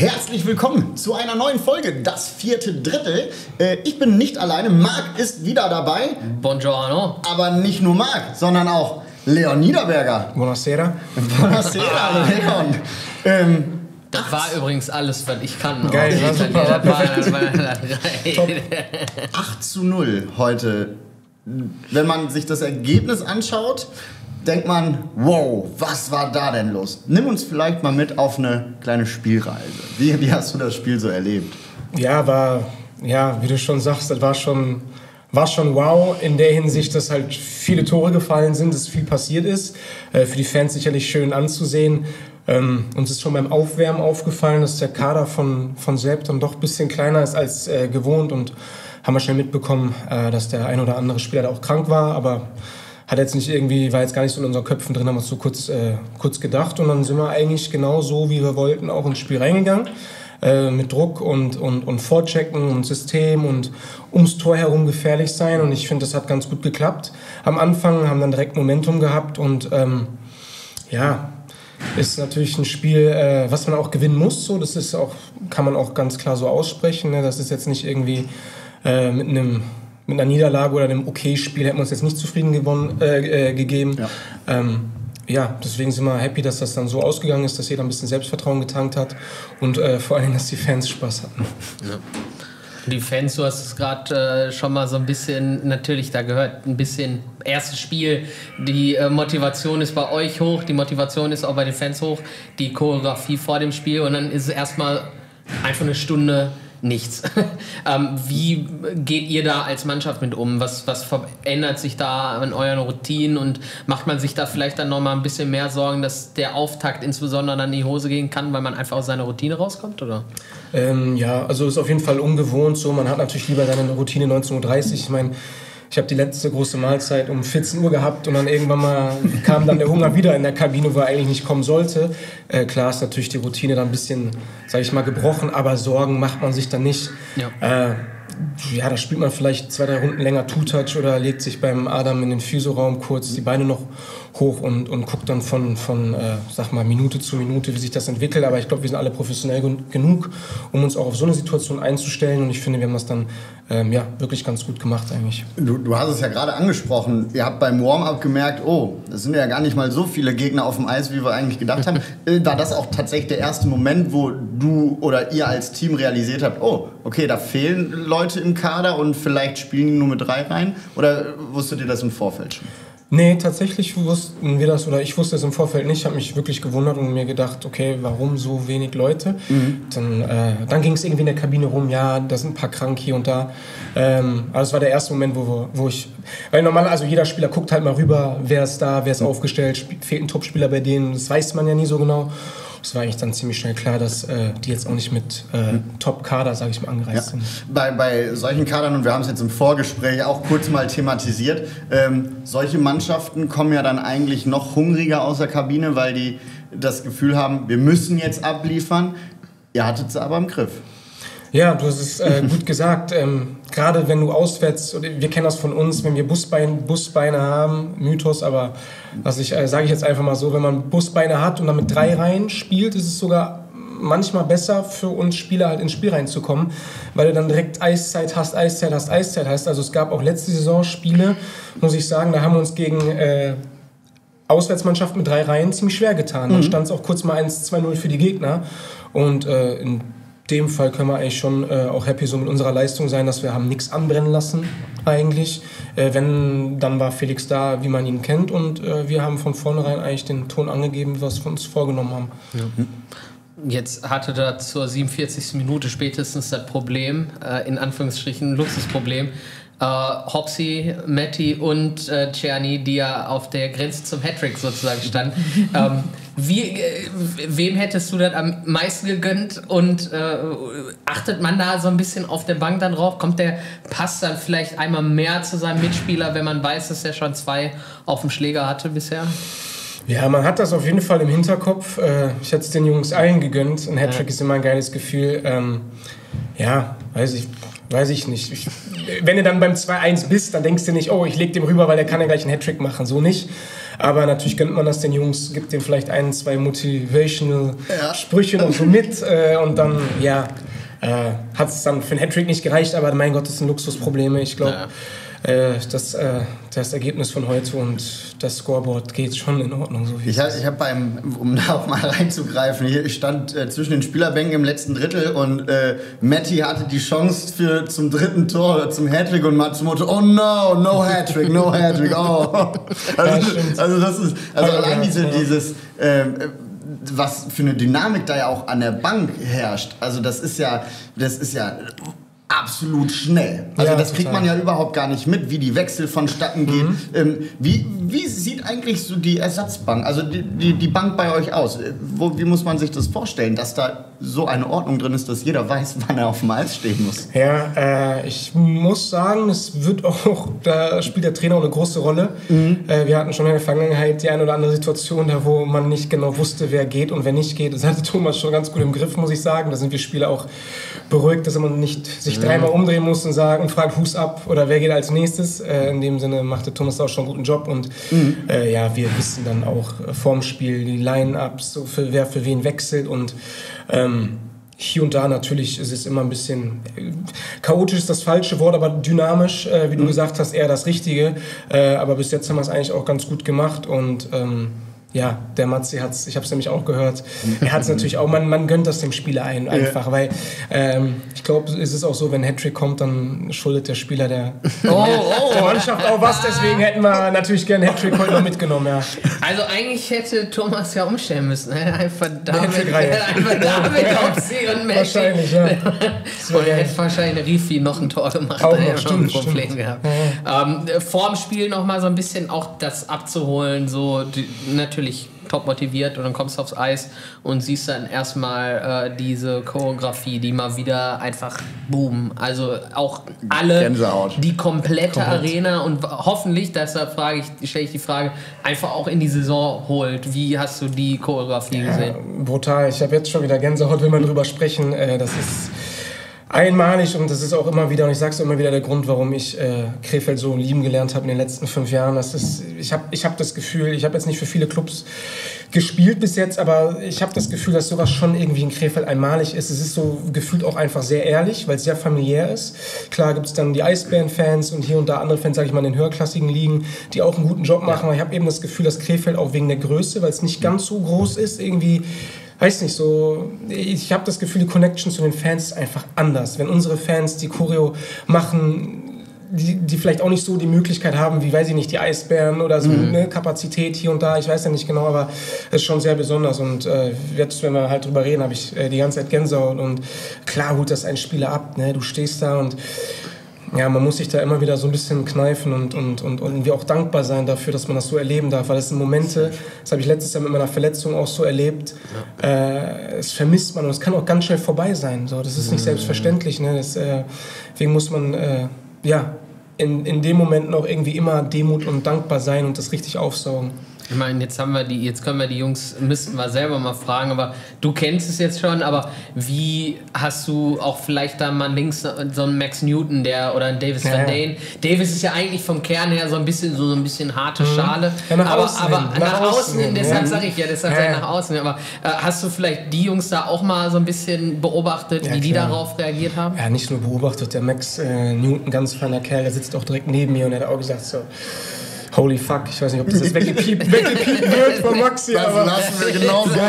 Herzlich willkommen zu einer neuen Folge, das vierte Drittel. Ich bin nicht alleine, Marc ist wieder dabei. Buongiorno. Aber nicht nur Marc, sondern auch Leon Niederberger. Buonasera. Buonasera, Leon. Das war übrigens alles, was ich kann. Geil, war super. 8:0 heute. Wenn man sich das Ergebnis anschaut, denkt man, wow, was war da denn los? Nimm uns vielleicht mal mit auf eine kleine Spielreise. Wie hast du das Spiel so erlebt? Wie du schon sagst, das war schon wow in der Hinsicht, dass halt viele Tore gefallen sind, dass viel passiert ist. Für die Fans sicherlich schön anzusehen. Uns ist schon beim Aufwärmen aufgefallen, dass der Kader von Sepp dann doch ein bisschen kleiner ist als gewohnt, und haben wir schnell mitbekommen, dass der ein oder andere Spieler da auch krank war, aber war jetzt gar nicht so in unseren Köpfen drin, haben wir uns so kurz gedacht, und dann sind wir eigentlich genau so, wie wir wollten, auch ins Spiel reingegangen. Mit Druck und Vorchecken und System und ums Tor herum gefährlich sein, und ich finde, das hat ganz gut geklappt. Am Anfang haben dann direkt Momentum gehabt, und ist natürlich ein Spiel, was man auch gewinnen muss. So, das ist auch, kann man auch ganz klar so aussprechen. Ne? Das ist jetzt nicht irgendwie mit einer Niederlage oder einem Okay-Spiel hätten wir uns jetzt nicht zufrieden gegeben. Ja. Deswegen sind wir happy, dass das dann so ausgegangen ist, dass jeder ein bisschen Selbstvertrauen getankt hat und vor allem, dass die Fans Spaß hatten. Ja. Die Fans, du hast es gerade schon mal so ein bisschen, natürlich, da gehört ein bisschen erstes Spiel, die Motivation ist bei euch hoch, die Motivation ist auch bei den Fans hoch, die Choreografie vor dem Spiel, und dann ist es erstmal einfach eine Stunde nichts. Wie geht ihr da als Mannschaft mit um? Was verändert sich da an euren Routinen, und macht man sich da vielleicht dann nochmal ein bisschen mehr Sorgen, dass der Auftakt insbesondere dann in die Hose gehen kann, weil man einfach aus seiner Routine rauskommt, oder? Also ist auf jeden Fall ungewohnt so. Man hat natürlich lieber seine Routine 19:30 Uhr. Ich meine, ich habe die letzte große Mahlzeit um 14 Uhr gehabt, und dann irgendwann mal kam dann der Hunger wieder in der Kabine, wo er eigentlich nicht kommen sollte. Klar ist natürlich die Routine dann ein bisschen, sage ich mal, gebrochen, aber Sorgen macht man sich dann nicht. Ja. Da spielt man vielleicht 2-3 Runden länger Two-Touch oder legt sich beim Adam in den Physioraum kurz die Beine noch hoch und guckt dann von Minute zu Minute, wie sich das entwickelt. Aber ich glaube, wir sind alle professionell genug, um uns auch auf so eine Situation einzustellen. Und ich finde, wir haben das dann wirklich ganz gut gemacht eigentlich. Du hast es ja gerade angesprochen. Ihr habt beim Warm-Up gemerkt, das sind ja gar nicht mal so viele Gegner auf dem Eis, wie wir eigentlich gedacht haben. War das auch tatsächlich der erste Moment, wo du oder ihr als Team realisiert habt, okay, da fehlen Leute im Kader und vielleicht spielen die nur mit 3 rein? Oder wusstet ihr das im Vorfeld schon? Nee, tatsächlich wussten wir das, oder ich wusste es im Vorfeld nicht. Ich habe mich wirklich gewundert und mir gedacht, okay, warum so wenig Leute? Dann ging es irgendwie in der Kabine rum, da sind ein paar krank hier und da. Aber das war der erste Moment, wo ich... Weil also jeder Spieler guckt halt mal rüber, wer ist da, wer ist aufgestellt, fehlt ein Topspieler bei denen, das weiß man ja nie so genau. Es war eigentlich dann ziemlich schnell klar, dass die jetzt auch nicht mit Top-Kader, sage ich mal, angereist sind. Bei solchen Kadern, und wir haben es jetzt im Vorgespräch auch kurz mal thematisiert, solche Mannschaften kommen ja dann eigentlich noch hungriger aus der Kabine, weil die das Gefühl haben, wir müssen jetzt abliefern. Ihr hattet es aber im Griff. Ja, du hast es gut gesagt. Gerade wenn du auswärts, wir kennen das von uns, wenn wir Busbeine haben, Mythos, aber sage ich jetzt einfach mal so, wenn man Busbeine hat und dann mit 3 Reihen spielt, ist es sogar manchmal besser für uns Spieler halt ins Spiel reinzukommen, weil du dann direkt Eiszeit hast. Also es gab auch letzte Saison Spiele, muss ich sagen, da haben wir uns gegen Auswärtsmannschaften mit 3 Reihen ziemlich schwer getan. Dann stand es auch kurz mal 1-2-0 für die Gegner, und in dem Fall können wir eigentlich schon auch happy so mit unserer Leistung sein, dass wir haben nichts anbrennen lassen eigentlich. Dann war Felix da, wie man ihn kennt, und wir haben von vornherein eigentlich den Ton angegeben, was wir uns vorgenommen haben. Ja. Jetzt hatte da zur 47. Minute spätestens das Problem, in Anführungsstrichen Luxusproblem, Hopsi, Matti und Czerny, die ja auf der Grenze zum Hattrick sozusagen standen. Wem hättest du das am meisten gegönnt, und achtet man da so ein bisschen auf der Bank dann drauf? Kommt der Pass dann vielleicht einmal mehr zu seinem Mitspieler, wenn man weiß, dass er schon 2 auf dem Schläger hatte bisher? Ja, man hat das auf jeden Fall im Hinterkopf. Ich hätte es den Jungs allen gegönnt. Ein Hattrick ist immer ein geiles Gefühl. Weiß ich nicht. Wenn du dann beim 2-1 bist, dann denkst du nicht, ich leg dem rüber, weil der kann ja gleich einen Hattrick machen. So nicht. Aber natürlich gönnt man das den Jungs, gibt denen vielleicht 1, 2 motivational Sprüche noch so mit und dann, hat es dann für einen Hattrick nicht gereicht, aber mein Gott, das sind Luxusprobleme. Ich glaube, das Ergebnis von heute und das Scoreboard geht schon in Ordnung. So wie ich habe um da auch mal reinzugreifen, ich stand zwischen den Spielerbänken im letzten Drittel und Matti hatte die Chance zum dritten Tor oder zum Hattrick und Matsumoto, oh no Hattrick, no Hattrick, oh. Also das ist, allein dieses was für eine Dynamik da ja auch an der Bank herrscht. Also das ist ja absolut schnell. Also das kriegt man ja überhaupt gar nicht mit, wie die Wechsel vonstatten gehen. Wie sieht eigentlich so die Ersatzbank, also die Bank bei euch aus? Wie muss man sich das vorstellen, dass da so eine Ordnung drin ist, dass jeder weiß, wann er auf dem Eis stehen muss? Ja, ich muss sagen, da spielt der Trainer auch eine große Rolle. Wir hatten schon in der Vergangenheit die eine oder andere Situation, da wo man nicht genau wusste, wer geht und wer nicht geht. Das hatte Thomas schon ganz gut im Griff, muss ich sagen. Da sind wir Spieler auch beruhigt, dass man nicht sich dreimal umdrehen muss und fragt, who's up oder wer geht als nächstes. In dem Sinne machte Thomas auch schon einen guten Job und wir wissen dann auch vorm Spiel die Line-Ups, so wer für wen wechselt und hier und da natürlich ist es immer ein bisschen chaotisch ist das falsche Wort, aber dynamisch, wie du gesagt hast, eher das Richtige. Aber bis jetzt haben wir es eigentlich auch ganz gut gemacht und der Matzi hat's, ich habe es nämlich auch gehört, er hat es natürlich auch, man gönnt das dem Spieler einfach, weil ich glaube, es ist auch so, wenn Hattrick kommt, dann schuldet der Spieler der Mannschaft auch was, deswegen hätten wir natürlich gerne Hattrick heute noch mitgenommen, ja. Also eigentlich hätte Thomas ja umstellen müssen, einfach damit aufziehen und Match. Wahrscheinlich, ja. Und er hätte wahrscheinlich Rifi noch ein Tor gemacht, auch da noch, hätte ein Problem gehabt. Vorm Spiel nochmal so ein bisschen auch das abzuholen, so natürlich top motiviert und dann kommst du aufs Eis und siehst dann erstmal diese Choreografie, die mal wieder einfach boom, also auch alle, Gänsehaut. Die komplette Arena und hoffentlich, deshalb stelle ich die Frage, einfach auch in die Saison holt. Wie hast du die Choreografie gesehen? Brutal, ich habe jetzt schon wieder Gänsehaut, will man drüber sprechen, das ist einmalig und das ist auch immer wieder, und ich sage es immer wieder, der Grund, warum ich Krefeld so lieben gelernt habe in den letzten 5 Jahren. Ich hab das Gefühl, ich habe jetzt nicht für viele Clubs gespielt bis jetzt, aber ich habe das Gefühl, dass sowas schon irgendwie in Krefeld einmalig ist. Es ist so gefühlt auch einfach sehr ehrlich, weil es sehr familiär ist. Klar gibt es dann die Eisbären-Fans und hier und da andere Fans, sage ich mal, in den höherklassigen Ligen, die auch einen guten Job machen. Aber ich habe eben das Gefühl, dass Krefeld auch wegen der Größe, weil es nicht ganz so groß ist, irgendwie weiß nicht, so, ich habe das Gefühl, die Connection zu den Fans ist einfach anders. Wenn unsere Fans die Choreo machen, die vielleicht auch nicht so die Möglichkeit haben, wie, weiß ich nicht, die Eisbären oder so eine Kapazität hier und da, ich weiß ja nicht genau, aber es ist schon sehr besonders und jetzt, wenn wir halt drüber reden, habe ich die ganze Zeit Gänsehaut und klar holt das ein Spieler ab, ne? Du stehst da und ja, man muss sich da immer wieder so ein bisschen kneifen und irgendwie auch dankbar sein dafür, dass man das so erleben darf, weil das sind Momente, das habe ich letztes Jahr mit meiner Verletzung auch so erlebt, es vermisst man und es kann auch ganz schnell vorbei sein, so, das ist nicht selbstverständlich, ne? Deswegen muss man, in dem Moment noch irgendwie immer Demut und dankbar sein und das richtig aufsaugen. Ich meine, jetzt können wir die Jungs, müssten wir selber mal fragen, aber du kennst es jetzt schon, aber wie hast du auch vielleicht da mal links so einen Max Newton oder einen Davis Van Dane? Davis ist ja eigentlich vom Kern her so ein bisschen harte Schale, ja, aber nach außen hin, deshalb sage ich nach außen, aber hast du vielleicht die Jungs da auch mal so ein bisschen beobachtet, wie die darauf reagiert haben? Ja, nicht nur beobachtet, der Max Newton, ganz feiner Kerl, der sitzt auch direkt neben mir und er hat auch gesagt so, holy fuck, ich weiß nicht, ob das jetzt weggepiept wird von Maxi, aber lassen wir genau so.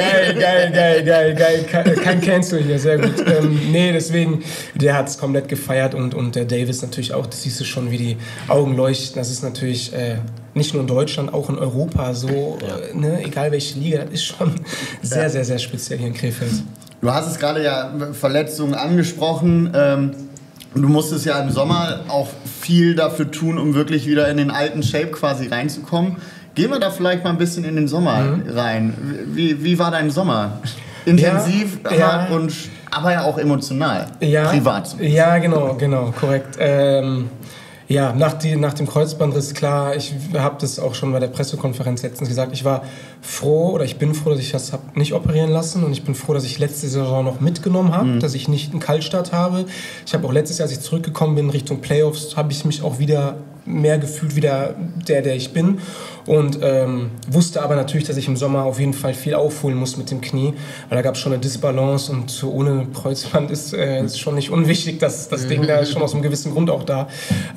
Geil. Kein Cancel hier, sehr gut. Deswegen, der hat es komplett gefeiert und der Davis natürlich auch, das siehst du schon, wie die Augen leuchten. Das ist natürlich nicht nur in Deutschland, auch in Europa so, egal welche Liga, das ist schon sehr, sehr, sehr speziell hier in Krefeld. Du hast es gerade Verletzungen angesprochen. Du musstest ja im Sommer auch viel dafür tun, um wirklich wieder in den alten Shape quasi reinzukommen. Gehen wir da vielleicht mal ein bisschen in den Sommer rein. Wie war dein Sommer? Intensiv, hart und aber ja auch emotional, privat. Ja, genau, korrekt. Nach dem Kreuzbandriss, klar, ich habe das auch schon bei der Pressekonferenz letztens gesagt, ich bin froh, dass ich das habe nicht operieren lassen und ich bin froh, dass ich letzte Saison noch mitgenommen habe, dass ich nicht einen Kaltstart habe. Ich habe auch letztes Jahr, als ich zurückgekommen bin Richtung Playoffs, habe ich mich auch wieder mehr gefühlt wie der ich bin. Und wusste aber natürlich, dass ich im Sommer auf jeden Fall viel aufholen muss mit dem Knie, weil da gab es schon eine Disbalance und so ohne Kreuzband ist schon nicht unwichtig, dass das Ding da ist schon aus einem gewissen Grund auch da.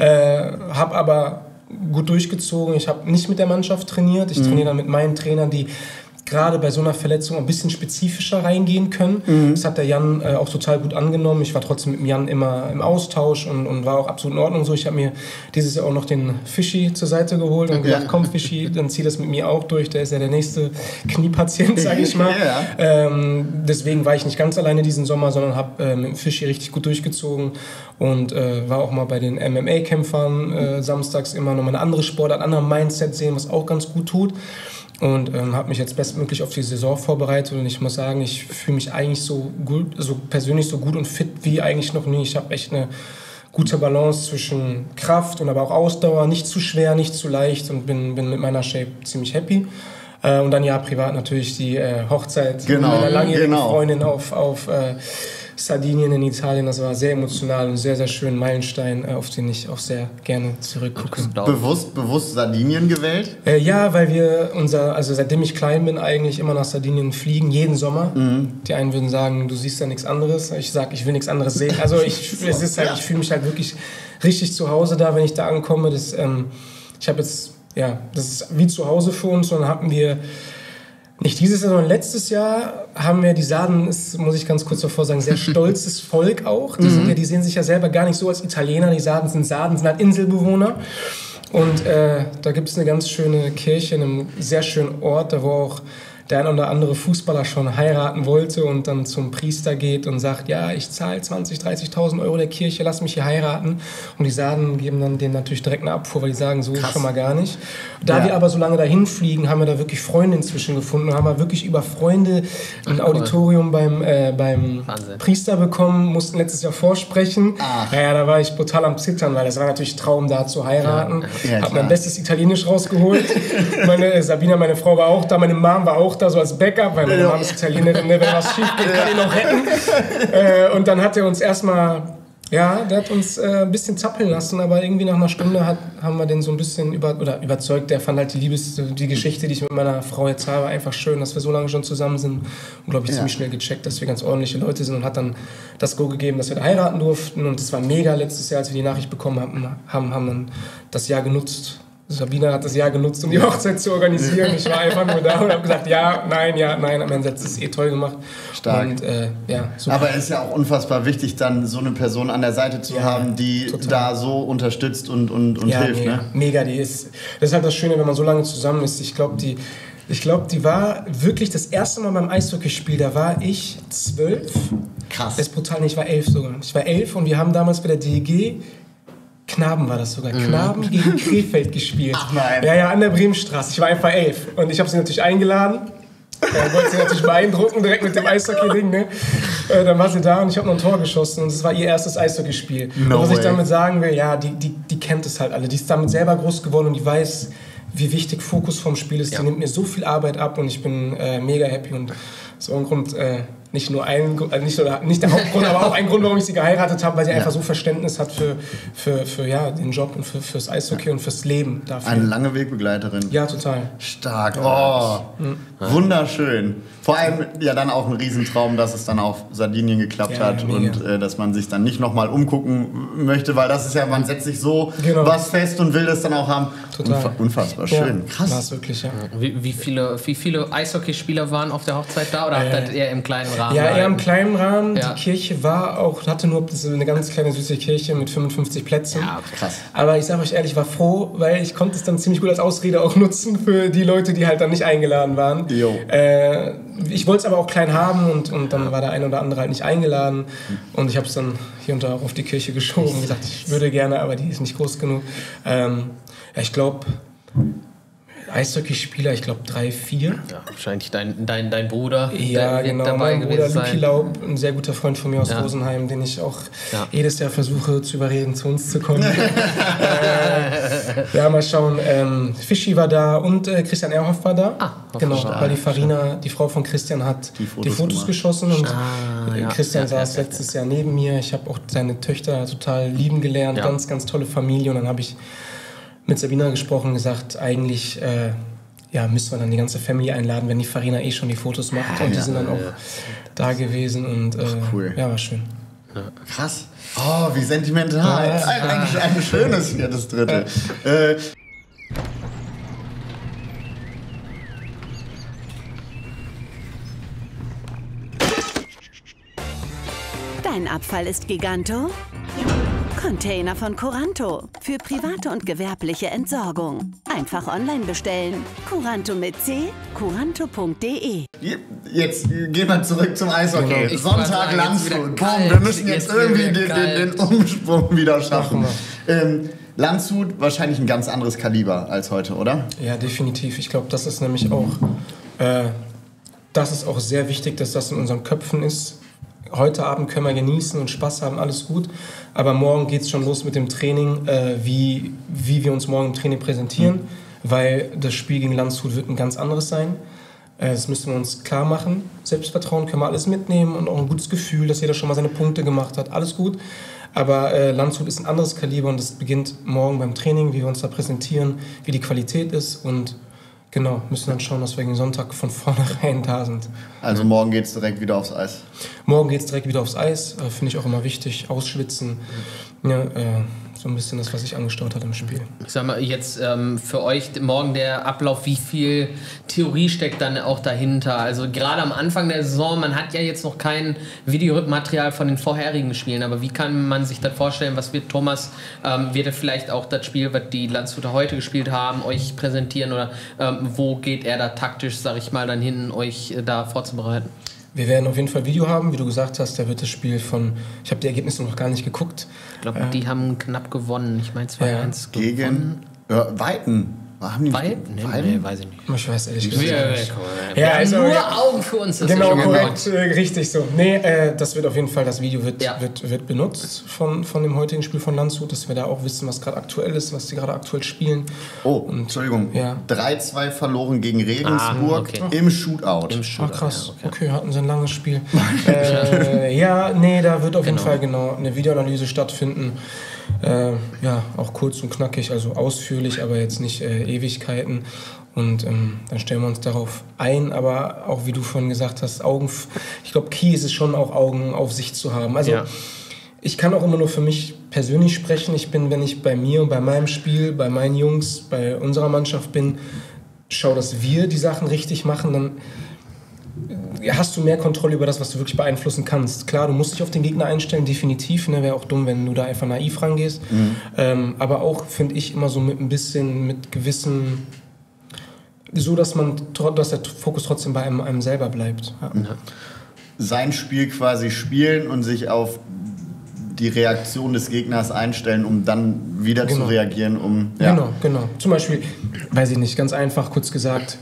Hab aber gut durchgezogen. Ich habe nicht mit der Mannschaft trainiert. Ich trainiere dann mit meinen Trainern, die gerade bei so einer Verletzung ein bisschen spezifischer reingehen können. Das hat der Jan auch total gut angenommen. Ich war trotzdem mit dem Jan immer im Austausch und war auch absolut in Ordnung so. Ich habe mir dieses Jahr auch noch den Fischi zur Seite geholt und gesagt, komm Fischi, dann zieh das mit mir auch durch. Der ist ja der nächste Kniepatient, sage ich mal. Deswegen war ich nicht ganz alleine diesen Sommer, sondern habe mit dem Fischi richtig gut durchgezogen und war auch mal bei den MMA-Kämpfern samstags immer noch mal eine andere Sportart, ein anderes Mindset sehen, was auch ganz gut tut. Und habe mich jetzt bestmöglich auf die Saison vorbereitet und ich muss sagen, ich fühle mich eigentlich so gut, so persönlich so gut und fit wie eigentlich noch nie. Ich habe echt eine gute Balance zwischen Kraft und aber auch Ausdauer, nicht zu schwer, nicht zu leicht und bin mit meiner Shape ziemlich happy. Und dann ja privat natürlich die Hochzeit mit meiner langjährigen Freundin auf Sardinien in Italien. Das war sehr emotional und sehr, sehr schön. Meilenstein, auf den ich auch sehr gerne zurückgucke. Bewusst Sardinien gewählt? Ja, weil wir also seitdem ich klein bin, eigentlich immer nach Sardinien fliegen, jeden Sommer. Die einen würden sagen, du siehst ja nichts anderes. Ich sage, ich will nichts anderes sehen. Also ich fühle mich halt wirklich richtig zu Hause da, wenn ich da ankomme. Das ist wie zu Hause für uns. Und dann hatten wir nicht dieses Jahr, sondern letztes Jahr haben wir die Sarden, ist, muss ich ganz kurz davor sagen, sehr stolzes Volk auch. Die sehen sich ja selber gar nicht so als Italiener. Die Sarden sind halt Inselbewohner. Und da gibt es eine ganz schöne Kirche in einem sehr schönen Ort, da wo auch der ein oder andere Fußballer schon heiraten wollte und dann zum Priester geht und sagt, ja, ich zahle 20.000, 30.000 Euro der Kirche, lass mich hier heiraten. Und die Sarden geben dann denen natürlich direkt eine Abfuhr, weil die sagen, so schon mal gar nicht. Da wir aber so lange dahin fliegen, haben wir da wirklich Freunde inzwischen gefunden und haben wir wirklich über Freunde ein Auditorium beim Priester bekommen, mussten letztes Jahr vorsprechen. Ja, da war ich brutal am Zittern, weil das war natürlich Traum, da zu heiraten. Hab mein bestes Italienisch rausgeholt. Sabina, meine Frau, war auch da, meine Mom war auch da, so als Backup, weil meine Mom ist Italienerin, wenn was schief geht, kann ich noch retten. Und dann hat er uns erstmal, der hat uns ein bisschen zappeln lassen, aber irgendwie nach einer Stunde haben wir den so ein bisschen überzeugt. Der fand halt die Geschichte, die ich mit meiner Frau jetzt habe, einfach schön, dass wir so lange schon zusammen sind und, glaube ich, ziemlich schnell gecheckt, dass wir ganz ordentliche Leute sind und hat dann das Go gegeben, dass wir da heiraten durften und das war mega letztes Jahr, als wir die Nachricht bekommen haben dann das Jahr genutzt. Sabina hat das Jahr genutzt, um die Hochzeit zu organisieren. Ich war einfach nur da und habe gesagt, ja, nein. Am Ende hat es toll gemacht. Stark. Und, super. Aber es ist ja auch unfassbar wichtig, dann so eine Person an der Seite zu haben, die da so unterstützt und hilft. Mega, ne? Mega, das ist halt das Schöne, wenn man so lange zusammen ist. Ich glaube, die war wirklich das erste Mal beim Eishockeyspiel, da war ich 12. Krass. Das ist brutal, ich war 11 sogar. Ich war 11 und wir haben damals bei der DEG Knaben war das sogar. Knaben gegen Krefeld gespielt. Ach nein. Ja, an der Bremenstraße. Ich war einfach 11. Und ich habe sie natürlich eingeladen. Wollte sie natürlich beeindrucken, direkt mit dem Eishockey-Ding. Ne? Dann war sie da und ich habe noch ein Tor geschossen. Und es war ihr erstes Eishockeyspiel. Und was ich damit sagen will, die kennt es halt alle. Die ist damit selber groß geworden und die weiß, wie wichtig Fokus vom Spiel ist. Die nimmt mir so viel Arbeit ab und ich bin mega happy. Und so ein Grund... nicht der Hauptgrund, aber auch ein Grund, warum ich sie geheiratet habe, weil sie einfach so Verständnis hat für den Job und fürs Eishockey und fürs Leben dafür. Eine lange Wegbegleiterin. Ja, total. Stark. Oh, wunderschön. Vor allem ja dann auch ein Riesentraum, dass es dann auf Sardinien geklappt hat und dass man sich dann nicht nochmal umgucken möchte, weil das ist ja, man setzt sich so was fest und will das dann auch haben. Total. Unfassbar schön. Krass. War es wirklich, ja. Wie viele Eishockeyspieler waren auf der Hochzeit da oder habt ihr eher im kleinen Rahmen? Ja, eher im kleinen Rahmen. Ja. Die Kirche hatte nur eine ganz kleine süße Kirche mit 55 Plätzen. Ja, krass. Aber ich sage euch ehrlich, ich war froh, weil ich konnte es dann ziemlich gut als Ausrede auch nutzen für die Leute, die halt dann nicht eingeladen waren. Ich wollte es aber auch klein haben und dann war der eine oder andere halt nicht eingeladen. Und ich habe es dann hier und da auch auf die Kirche geschoben und gesagt, ich würde gerne, aber die ist nicht groß genug. Ich glaube... Eishockeyspieler, ich glaube 3, 4. Ja, wahrscheinlich dein Bruder. Ja, genau. Mein Bruder Luki Laub, ein sehr guter Freund von mir aus Rosenheim, den ich auch jedes Jahr versuche zu überreden, zu uns zu kommen. Mal schauen. Fischi war da und Christian Ehrhoff war da. Genau, weil die Farina, die Frau von Christian, hat die Fotos geschossen und Christian saß letztes Jahr neben mir. Ich habe auch seine Töchter total lieben gelernt, ganz, ganz tolle Familie und dann habe ich mit Sabina gesprochen, gesagt, eigentlich müssen wir dann die ganze Family einladen, wenn die Farina schon die Fotos macht. Und die sind dann auch da gewesen und cool. Ja, war schön. Krass. Oh, wie sentimental. Eigentlich ein schönes hier, das dritte. Dein Abfall ist Giganto? Container von Curanto für private und gewerbliche Entsorgung. Einfach online bestellen. Curanto mit C, curanto.de. Jetzt gehen wir zurück zum Eishockey. Ich Sonntag Landshut. Boom, wir müssen jetzt irgendwie den Umsprung wieder schaffen. Landshut wahrscheinlich ein ganz anderes Kaliber als heute, oder? Ja, definitiv. Ich glaube, das ist nämlich auch, das ist auch sehr wichtig, dass das in unseren Köpfen ist. Heute Abend können wir genießen und Spaß haben, alles gut. Aber morgen geht es schon los mit dem Training, wie wir uns morgen im Training präsentieren. Weil das Spiel gegen Landshut wird ein ganz anderes sein. Das müssen wir uns klar machen. Selbstvertrauen können wir alles mitnehmen und auch ein gutes Gefühl, dass jeder schon mal seine Punkte gemacht hat. Alles gut. Aber Landshut ist ein anderes Kaliber und es beginnt morgen beim Training, wie wir uns da präsentieren, wie die Qualität ist und genau, müssen dann schauen, dass wir gegen Sonntag von vornherein da sind. Also morgen geht es direkt wieder aufs Eis? Morgen geht es direkt wieder aufs Eis, finde ich auch immer wichtig, ausschwitzen, ja, so ein bisschen das, was sich angestaut hat im Spiel. Ich sag mal, jetzt für euch morgen der Ablauf, wie viel Theorie steckt dann auch dahinter? Also gerade am Anfang der Saison, man hat ja jetzt noch kein Videomaterial von den vorherigen Spielen, aber wie kann man sich das vorstellen? Was wird Thomas, wird er vielleicht auch das Spiel, was die Landshuter heute gespielt haben, euch präsentieren oder wo geht er da taktisch, sag ich mal, dann hin, euch da vorzubereiten? Wir werden auf jeden Fall Video haben, wie du gesagt hast, da wird das Spiel ich habe die Ergebnisse noch gar nicht geguckt. Ich glaube, die haben knapp gewonnen. Ich meine 2-1 gegen Weiten. Haben die Weiten? Nee, weiß ich nicht. Ich weiß ehrlich gesagt nicht. Ja, also, nur Augen für uns. Das genau, ist korrekt, richtig so. Nee, das wird auf jeden Fall, das Video wird benutzt von dem heutigen Spiel von Landshut, dass wir da auch wissen, was gerade aktuell ist, was die gerade aktuell spielen. Oh, Entschuldigung. Ja. 3-2 verloren gegen Regensburg im Shootout. Ach krass, okay, hatten sie ein langes Spiel. Da wird auf jeden Fall eine Videoanalyse stattfinden. Auch kurz und knackig, also ausführlich, aber jetzt nicht Ewigkeiten. Und dann stellen wir uns darauf ein, aber auch wie du vorhin gesagt hast, ich glaube, Key ist es schon auch, Augen auf sich zu haben. Also ich kann auch immer nur für mich persönlich sprechen. Ich bin, wenn ich bei mir und bei meinem Spiel, bei meinen Jungs, bei unserer Mannschaft bin, schau, dass wir die Sachen richtig machen, dann hast du mehr Kontrolle über das, was du wirklich beeinflussen kannst. Klar, du musst dich auf den Gegner einstellen, definitiv. Ne? Wäre auch dumm, wenn du da einfach naiv rangehst. Aber auch, finde ich, immer so mit gewissen... So, dass der Fokus trotzdem bei einem selber bleibt. Ja. Sein Spiel quasi spielen und sich auf die Reaktion des Gegners einstellen, um dann wieder zu reagieren. Genau. Zum Beispiel, weiß ich nicht, ganz einfach, kurz gesagt,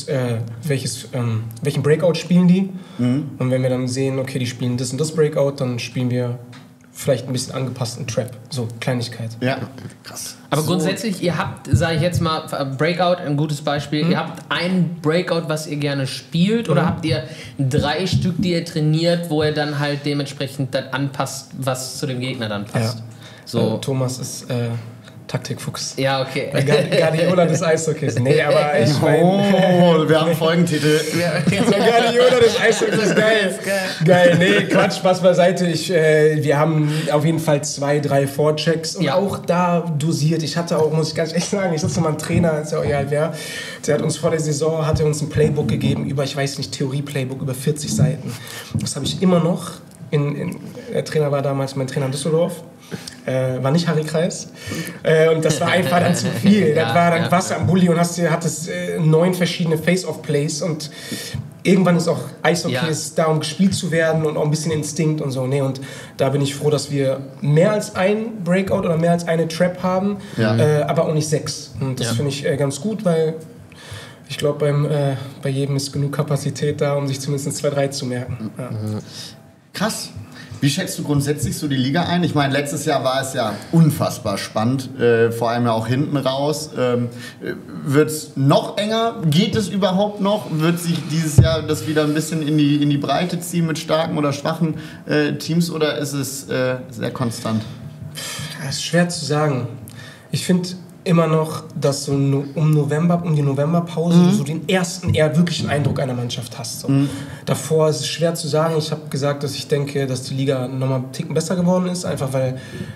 welchen Breakout spielen die? Und wenn wir dann sehen, okay, die spielen das und das Breakout, dann spielen wir vielleicht ein bisschen angepassten Trap. So, Kleinigkeit. Ja, krass. Aber grundsätzlich, ihr habt, sage ich jetzt mal, Breakout, ein gutes Beispiel, ihr habt ein Breakout, was ihr gerne spielt, oder habt ihr 3 Stück, die ihr trainiert, wo ihr dann halt dementsprechend das anpasst, was zu dem Gegner dann passt? Ja. So. Thomas ist Taktikfuchs. Ja, okay. Guardiola des Eishockeys. Nee, aber ich meine... wir haben Folgentitel. Guardiola des Eishockeys, geil. Nee, Quatsch, Spaß beiseite. Wir haben auf jeden Fall 2, 3 Vorchecks und auch da dosiert. Ich hatte auch, muss ich ganz ehrlich sagen, ich hatte mal einen Trainer, ist ja auch egal wer, der hat uns vor der Saison, uns ein Playbook gegeben über, ich weiß nicht, Theorie-Playbook über 40 Seiten. Das habe ich immer noch. Der Trainer war damals mein Trainer in Düsseldorf. War nicht Harry Kreis. Und das war einfach dann zu viel. Das war dann Wasser am Bulli und hattest 9 verschiedene Face-Off-Plays und irgendwann ist auch Eishockey ist da, um gespielt zu werden und auch ein bisschen Instinkt und so. Nee, und da bin ich froh, dass wir mehr als ein Breakout oder mehr als eine Trap haben, aber auch nicht 6. Und das finde ich ganz gut, weil ich glaube, bei jedem ist genug Kapazität da, um sich zumindest 2, 3 zu merken. Ja. Krass. Wie schätzt du grundsätzlich so die Liga ein? Ich meine, letztes Jahr war es ja unfassbar spannend, vor allem ja auch hinten raus. Wird es noch enger? Geht es überhaupt noch? Wird sich dieses Jahr das wieder ein bisschen in die Breite ziehen mit starken oder schwachen Teams oder ist es sehr konstant? Das ist schwer zu sagen. Ich finde, immer noch, dass so um die Novemberpause du so den ersten eher wirklichen Eindruck einer Mannschaft hast. So. Davor ist es schwer zu sagen. Ich habe gesagt, dass ich denke, dass die Liga nochmal einen Ticken besser geworden ist, einfach weil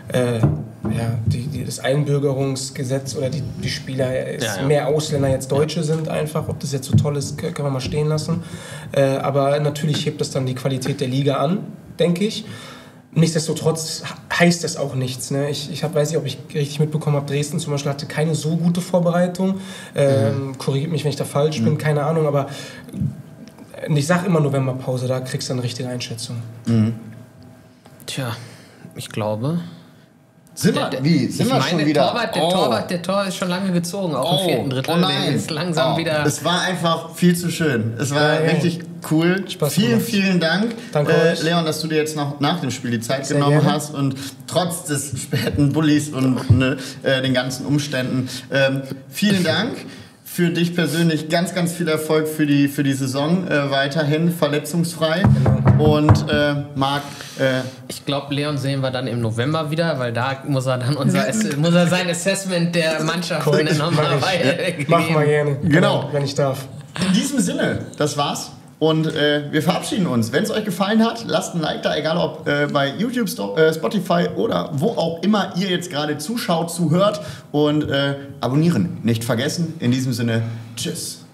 das Einbürgerungsgesetz oder die Spieler mehr Ausländer jetzt Deutsche sind einfach. Ob das jetzt so toll ist, kann man mal stehen lassen. Aber natürlich hebt das dann die Qualität der Liga an, denke ich. Nichtsdestotrotz heißt das auch nichts. Ne? Ich weiß nicht, ob ich richtig mitbekommen habe, Dresden zum Beispiel hatte keine so gute Vorbereitung. Korrigiert mich, wenn ich da falsch bin, keine Ahnung. Aber ich sage immer Novemberpause, da kriegst du eine richtige Einschätzung. Tja, ich glaube... Sind wir schon wieder? Der Torwart ist schon lange gezogen, auch im vierten Drittel. Oh nein. Der ist langsam wieder... Es war einfach viel zu schön. Es war richtig cool. Spaß vielen, gemacht. vielen Dank, Danke euch. Leon, dass du dir jetzt noch nach dem Spiel die Zeit Sehr genommen gerne. hast und trotz des späten Bullies und den ganzen Umständen. Vielen Dank. Für dich persönlich ganz, ganz viel Erfolg für die Saison. Weiterhin verletzungsfrei. Und Marc... Ich glaube, Leon sehen wir dann im November wieder, weil da muss er dann sein Assessment der Mannschaft nochmal weitergeben. Machen wir gerne. Genau. Wenn ich darf. In diesem Sinne, das war's. Und wir verabschieden uns. Wenn es euch gefallen hat, lasst ein Like da, egal ob bei YouTube, Spotify oder wo auch immer ihr jetzt gerade zuschaut, zuhört. Und abonnieren nicht vergessen. In diesem Sinne, tschüss.